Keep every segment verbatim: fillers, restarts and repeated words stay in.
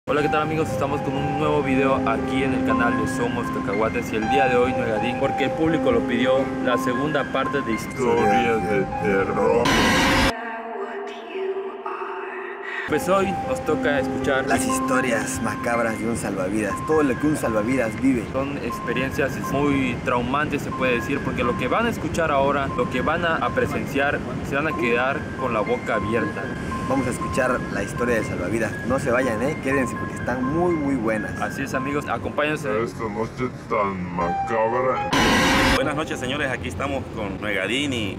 Hola, ¿qué tal amigos? Estamos con un nuevo video aquí en el canal de Somos Cacahuates y el día de hoy Nuegadín, porque el público lo pidió, la segunda parte de historias de terror. Pues hoy nos toca escuchar las historias macabras de un salvavidas, todo lo que un salvavidas vive. Son experiencias muy traumantes, se puede decir, porque lo que van a escuchar ahora, lo que van a presenciar, se van a quedar con la boca abierta. Vamos a escuchar la historia de salvavidas. No se vayan, eh, quédense porque están muy muy buenas. Así es amigos, acompáñense a esta noche tan macabra. Buenas noches señores, aquí estamos con Nuegadín y... ¿Y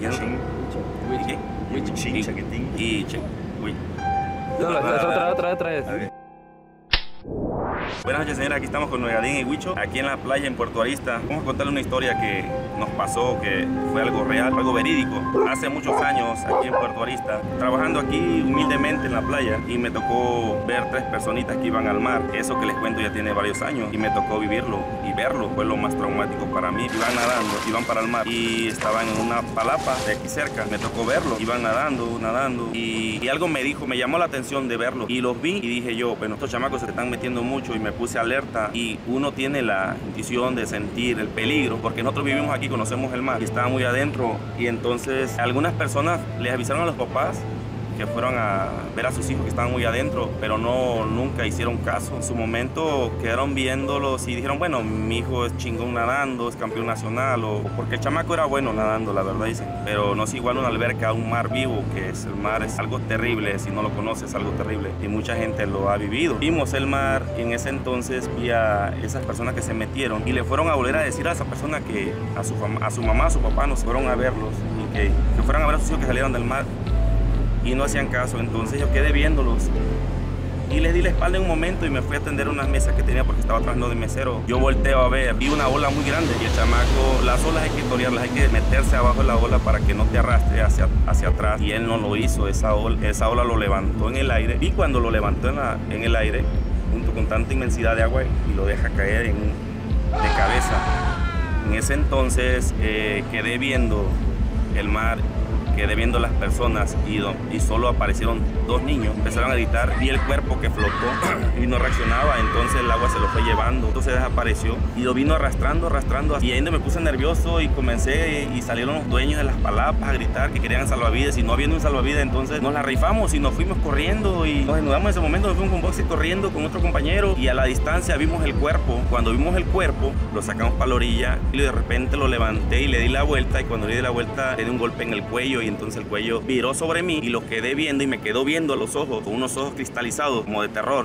qué? Y Chaquetín. Y Che. Uy. No, la, la, otra, otra, otra vez. Buenas noches señores, aquí estamos con Nuegadín y Huicho, aquí en la playa en Puerto Arista. Vamos a contarle una historia que nos pasó, que fue algo real, algo verídico. Hace muchos años aquí en Puerto Arista, trabajando aquí humildemente en la playa, y me tocó ver tres personitas que iban al mar. Eso que les cuento ya tiene varios años y me tocó vivirlo y verlo. Fue lo más traumático para mí. Iban nadando, iban para el mar y estaban en una palapa de aquí cerca. Me tocó verlo, iban nadando, nadando y, y algo me dijo, me llamó la atención de verlo y los vi y dije yo, bueno, estos chamacos se están metiendo mucho y me puse alerta, y uno tiene la intuición de sentir el peligro porque nosotros vivimos aquí, conocemos el mar y estaba muy adentro, y entonces algunas personas les avisaron a los papás que fueron a ver a sus hijos que estaban muy adentro, pero no, nunca hicieron caso. En su momento quedaron viéndolos y dijeron, bueno, mi hijo es chingón nadando, es campeón nacional, o porque el chamaco era bueno nadando, la verdad dicen, pero no es igual una alberca a un mar vivo, que es el mar, es algo terrible, si no lo conoces, es algo terrible, y mucha gente lo ha vivido. Vimos el mar, y en ese entonces vi a esas personas que se metieron y le fueron a volver a decir a esa persona que a su, a su mamá, a su papá, nos fueron a verlos, y que, que fueran a ver a sus hijos que salieron del mar, y no hacían caso. Entonces yo quedé viéndolos y les di la espalda en un momento y me fui a atender unas mesas que tenía porque estaba trabajando de mesero. Yo volteo a ver, vi una ola muy grande y el chamaco, las olas hay que torearlas, hay que meterse abajo de la ola para que no te arrastre hacia, hacia atrás, y él no lo hizo. Esa ola, esa ola lo levantó en el aire, y cuando lo levantó en, la, en el aire junto con tanta inmensidad de agua, y lo deja caer en, de cabeza. En ese entonces eh, quedé viendo el mar, quedé viendo las personas, y, y solo aparecieron dos niños. Empezaron a gritar, vi el cuerpo que flotó y no reaccionaba, entonces el agua se lo fue llevando, entonces desapareció y lo vino arrastrando, arrastrando, y ahí me puse nervioso y comencé, y salieron los dueños de las palapas a gritar que querían salvavidas, y no habiendo un salvavidas, entonces nos la rifamos y nos fuimos corriendo, y nos desnudamos en ese momento, nos fuimos con boxe corriendo con otro compañero, y a la distancia vimos el cuerpo. Cuando vimos el cuerpo, lo sacamos para la orilla y de repente lo levanté y le di la vuelta, y cuando le di la vuelta le di un golpe en el cuello, y entonces el cuello viró sobre mí y lo quedé viendo, y me quedó viendo a los ojos con unos ojos cristalizados como de terror.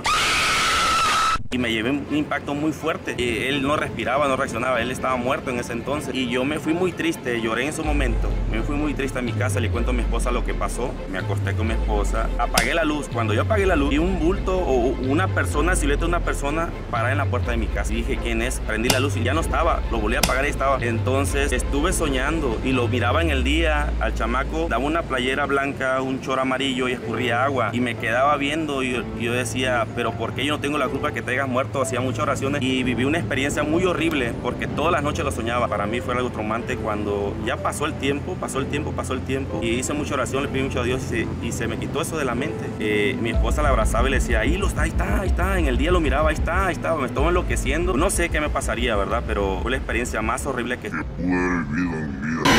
Y me llevé un impacto muy fuerte. Y él no respiraba, no reaccionaba, él estaba muerto en ese entonces. Y yo me fui muy triste, lloré en ese momento. Me fui muy triste a mi casa, le cuento a mi esposa lo que pasó. Me acosté con mi esposa, apagué la luz. Cuando yo apagué la luz, vi un bulto o una persona, silueta de una persona parada en la puerta de mi casa. Y dije, ¿quién es? Prendí la luz y ya no estaba. Lo volví a apagar y estaba. Entonces estuve soñando y lo miraba en el día al chamaco. Daba una playera blanca, un chor amarillo y escurría agua. Y me quedaba viendo, y yo, y yo decía, pero ¿por qué yo no tengo la culpa que te hayas muerto? Hacía muchas oraciones y viví una experiencia muy horrible porque todas las noches lo soñaba. Para mí fue algo traumante. Cuando ya pasó el tiempo, pasó el tiempo, pasó el tiempo y hice mucha oración, le pedí mucho a Dios, y se, y se me quitó eso de la mente. Eh, mi esposa la abrazaba y le decía, ahí lo está, ahí está, ahí está. En el día lo miraba, ahí está, ahí está. Me estaba enloqueciendo. No sé qué me pasaría, ¿verdad? Pero fue la experiencia más horrible que, que pude haber vivido en mi vida.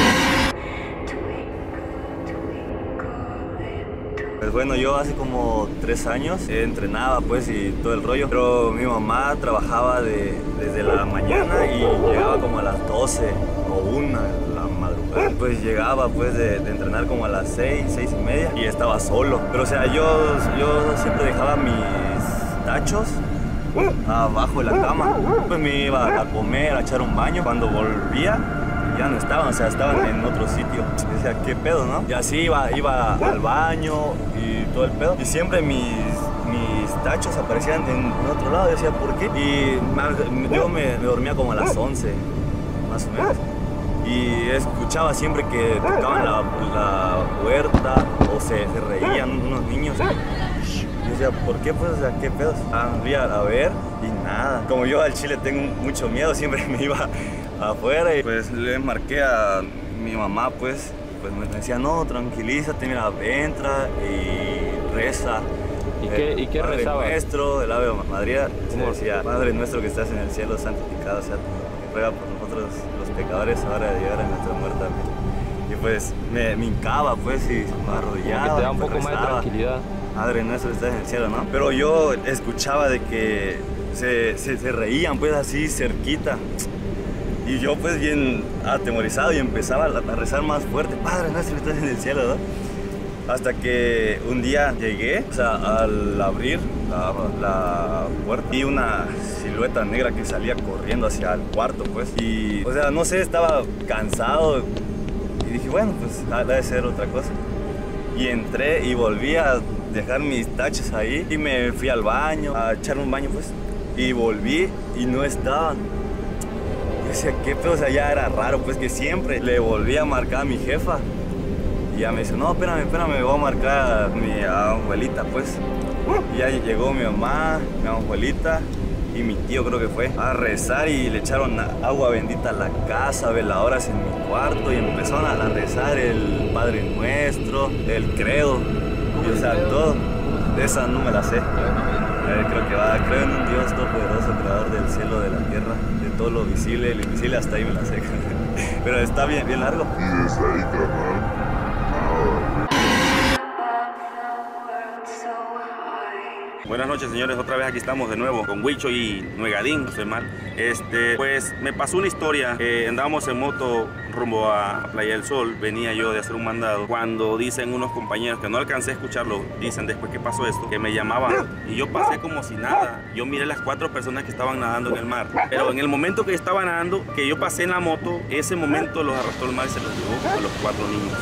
Pues bueno, yo hace como tres años entrenaba pues y todo el rollo, pero mi mamá trabajaba de, desde la mañana y llegaba como a las doce o una la madrugada. Pues llegaba pues de, de entrenar como a las seis, seis y media, y estaba solo. Pero o sea, yo, yo siempre dejaba mis tachos abajo de la cama, pues me iba a comer, a echar un baño. Cuando volvía ya no estaban, o sea, estaban en otro sitio. Decía, ¿qué pedo, no? Y así iba, iba al baño y todo el pedo. Y siempre mis, mis tachos aparecían en otro lado. Decía, ¿por qué? Y yo me, me dormía como a las once, más o menos. Y escuchaba siempre que tocaban la, la puerta o se, se reían unos niños. Y decía, ¿por qué? Pues, o sea, ¿qué pedos? Fui a ver y nada. Como yo al chile tengo mucho miedo, siempre me iba afuera, y pues le marqué a mi mamá, pues, pues me decía, no, tranquilízate, mira, entra y reza. ¿Y qué, y qué Padre rezaba? Nuestro, del Ave María, se ¿Cómo? decía, Padre nuestro que estás en el cielo, santificado sea tu nombre, que ruega por nosotros los pecadores ahora de llegar a nuestra muerte. Amén. Y pues me, me hincaba, pues, y me arrodillaba. Como que te da un pues, poco más de rezaba. tranquilidad. Padre nuestro que estás en el cielo, ¿no? Pero yo escuchaba de que se, se, se reían, pues, así cerquita. Y yo, pues, bien atemorizado y empezaba a rezar más fuerte. Padre nuestro que estás en el cielo, ¿no? Hasta que un día llegué, o sea, al abrir la, la puerta, vi una silueta negra que salía corriendo hacia el cuarto, pues. Y, o sea, no sé, estaba cansado. Y dije, bueno, pues, ha de ser otra cosa. Y entré y volví a dejar mis taches ahí. Y me fui al baño, a echar un baño, pues. Y volví y no estaban. Yo decía, ¿qué pedo? O sea, ya era raro, pues, que siempre le volví a marcar a mi jefa. Y ya me dice, no, espérame, espérame, me voy a marcar a mi a abuelita, pues. Y ya llegó mi mamá, mi abuelita y mi tío, creo que fue, a rezar y le echaron agua bendita a la casa, veladoras en mi cuarto y empezaron a rezar el Padre Nuestro, el credo, y, o sea, todo. De esa no me la sé. Eh, creo que va, creo en un Dios todopoderoso, creador del cielo, de la tierra, de todo lo visible y lo invisible, hasta ahí me la sé. Pero está bien, bien largo. Y desde ahí, carnal. Buenas noches, señores, otra vez aquí estamos de nuevo con Huicho y Nuegadín, no soy mal. Este, pues me pasó una historia, eh, andábamos en moto rumbo a Playa del Sol, venía yo de hacer un mandado, cuando dicen unos compañeros, que no alcancé a escucharlo, dicen después que pasó esto, que me llamaban y yo pasé como si nada. Yo miré las cuatro personas que estaban nadando en el mar, pero en el momento que estaba nadando, que yo pasé en la moto, ese momento los arrastró el mar y se los llevó a los cuatro niños.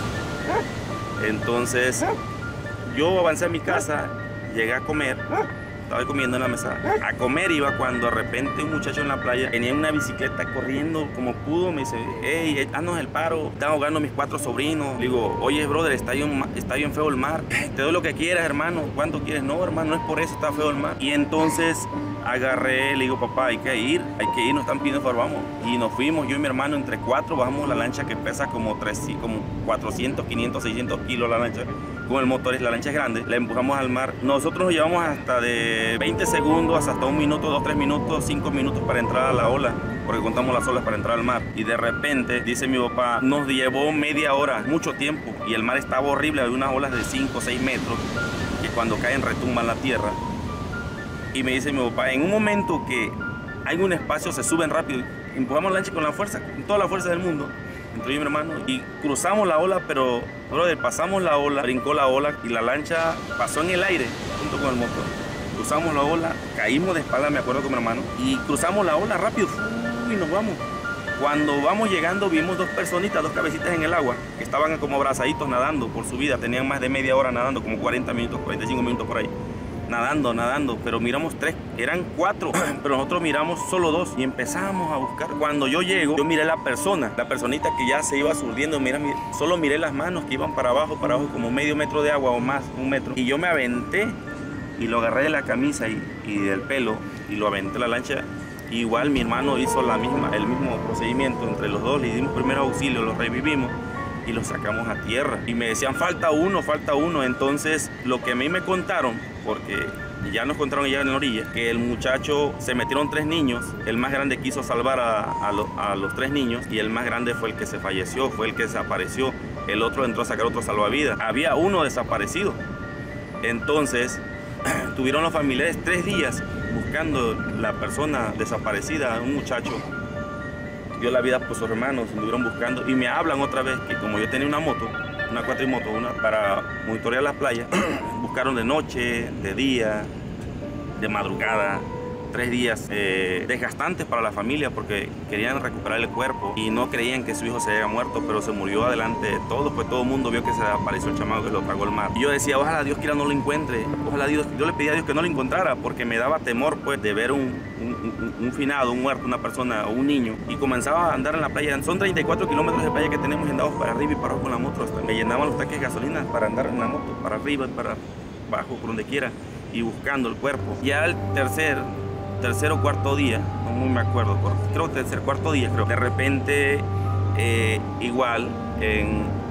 Entonces yo avancé a mi casa, llegué a comer, estaba comiendo en la mesa. A comer iba cuando de repente un muchacho en la playa tenía una bicicleta corriendo como pudo. Me dice, hey, haznos el paro, están ahogando mis cuatro sobrinos. Le digo, oye, brother, está bien, está bien feo el mar. Te doy lo que quieras, hermano. ¿Cuánto quieres? No, hermano, no es por eso, está feo el mar. Y entonces agarré, le digo, papá, hay que ir, hay que ir, nos están pidiendo favor, vamos. Y nos fuimos, yo y mi hermano, entre cuatro, bajamos la lancha que pesa como, tres, como cuatrocientos, quinientos, seiscientos kilos la lancha. Con el motor, la lancha es grande, la empujamos al mar. Nosotros nos llevamos hasta de veinte segundos, hasta un minuto, dos, tres minutos, cinco minutos para entrar a la ola, porque contamos las olas para entrar al mar. Y de repente, dice mi papá, nos llevó media hora, mucho tiempo, y el mar estaba horrible, había unas olas de cinco o seis metros, que cuando caen retumban la tierra. Y me dice mi papá, en un momento que hay un espacio, se suben rápido, empujamos la lancha con la fuerza, con toda la fuerza del mundo, entre yo y mi hermano, y cruzamos la ola, pero, brother, pasamos la ola, brincó la ola, y la lancha pasó en el aire, junto con el motor. Cruzamos la ola, caímos de espalda, me acuerdo con mi hermano, y cruzamos la ola rápido, y nos vamos. Cuando vamos llegando, vimos dos personitas, dos cabecitas en el agua, que estaban como abrazaditos nadando por su vida, tenían más de media hora nadando, como cuarenta minutos, cuarenta y cinco minutos por ahí. Nadando, nadando, pero miramos tres, eran cuatro, pero nosotros miramos solo dos y empezamos a buscar. Cuando yo llego, yo miré la persona, la personita que ya se iba surdiendo, mira, solo miré las manos que iban para abajo, para abajo, como medio metro de agua o más, un metro. Y yo me aventé y lo agarré de la camisa y, y del pelo y lo aventé a la lancha. Igual mi hermano hizo la misma, el mismo procedimiento entre los dos, le dimos primero auxilio, los revivimos y los sacamos a tierra. Y me decían, falta uno, falta uno. Entonces, lo que a mí me contaron, porque ya nos contaron allá en la orilla, que el muchacho, se metieron tres niños, el más grande quiso salvar a, a, lo, a los tres niños y el más grande fue el que se falleció, fue el que desapareció. El otro entró a sacar otro salvavidas. Había uno desaparecido. Entonces, tuvieron los familiares tres días buscando la persona desaparecida, un muchacho. Dio la vida por sus hermanos, estuvieron buscando y me hablan otra vez que como yo tenía una moto, una cuatrimoto, una para monitorear las playas, buscaron de noche, de día, de madrugada, tres días eh, desgastantes para la familia porque querían recuperar el cuerpo y no creían que su hijo se había muerto, pero se murió adelante de todos, pues todo el mundo vio que se apareció el chamaco que lo tragó el mar. Y yo decía, ojalá Dios quiera no lo encuentre, ojalá Dios, yo le pedí a Dios que no lo encontrara porque me daba temor pues de ver un, un, un, un finado, un muerto, una persona o un niño. Y comenzaba a andar en la playa, son treinta y cuatro kilómetros de playa que tenemos andados para arriba y para abajo con la moto, hasta me llenaban los tanques de gasolina para andar en la moto, para arriba y para abajo, por donde quiera, y buscando el cuerpo. Ya el tercer tercer o cuarto día, no muy me acuerdo, creo que tercer, cuarto día, creo. De repente, eh, igual, en,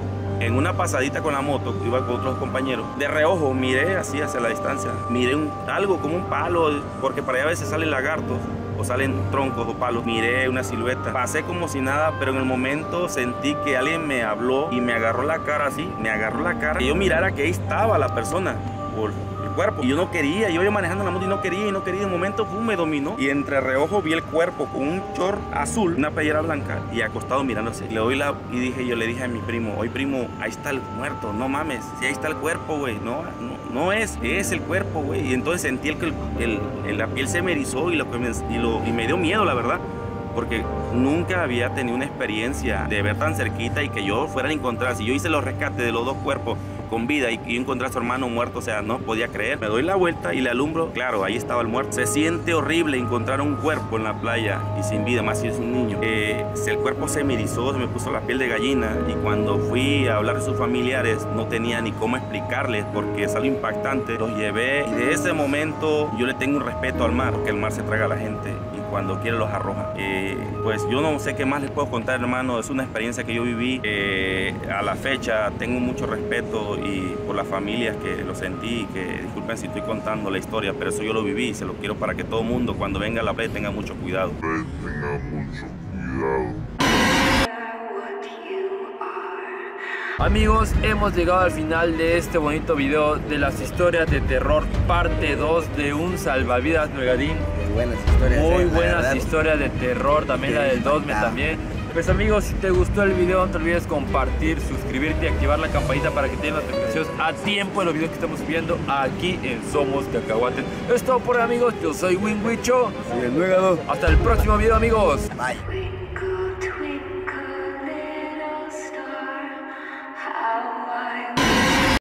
En una pasadita con la moto, iba con otros compañeros, de reojo miré así hacia la distancia, miré un, algo como un palo, porque para allá a veces salen lagartos o salen troncos o palos. Miré una silueta, pasé como si nada, pero en el momento sentí que alguien me habló y me agarró la cara así, me agarró la cara, que yo mirara que ahí estaba la persona por el cuerpo, y yo no quería, yo iba manejando la moto y no quería y no quería, de momento pum, me dominó, y entre reojo vi el cuerpo con un short azul, una playera blanca y acostado mirándose. Le doy la, y dije, yo le dije a mi primo, oye primo, ahí está el muerto, no mames, si ahí está el cuerpo, güey, no, no, no es, es el cuerpo, güey. Y entonces sentí el que el, el, el, la piel se me erizó y, lo, y, lo, y me dio miedo, la verdad, porque nunca había tenido una experiencia de ver tan cerquita y que yo fuera a encontrar. Si yo hice los rescates de los dos cuerpos con vida y yo encontré a su hermano muerto, o sea, no podía creer. Me doy la vuelta y le alumbro, claro, ahí estaba el muerto. Se siente horrible encontrar un cuerpo en la playa y sin vida, más si es un niño. Eh, el cuerpo se me erizó, se me puso la piel de gallina, y cuando fui a hablar de sus familiares no tenía ni cómo explicarles porque es algo impactante. Los llevé y de ese momento yo le tengo un respeto al mar, porque el mar se traga a la gente y cuando quiere los arroja. Eh, pues yo no sé qué más les puedo contar, hermano. Es una experiencia que yo viví. Eh, a la fecha tengo mucho respeto y por las familias que lo sentí, que disculpen si estoy contando la historia, pero eso yo lo viví y se lo quiero para que todo el mundo cuando venga a la playa tenga mucho cuidado. Tenga mucho cuidado. Amigos, hemos llegado al final de este bonito video de las historias de terror parte dos de un salvavidas Nuegadín. Muy buenas historias. Muy eh, buenas verdad. historias de terror, también la del Dosme también. Pues amigos, si te gustó el video no te olvides compartir, suscribirte y activar la campanita para que te den notificaciones a tiempo de los videos que estamos subiendo aquí en Somos Cacahuates. Es todo por hoy, amigos, yo soy Winwicho. Soy el Nuegado. Hasta el próximo video, amigos. Bye.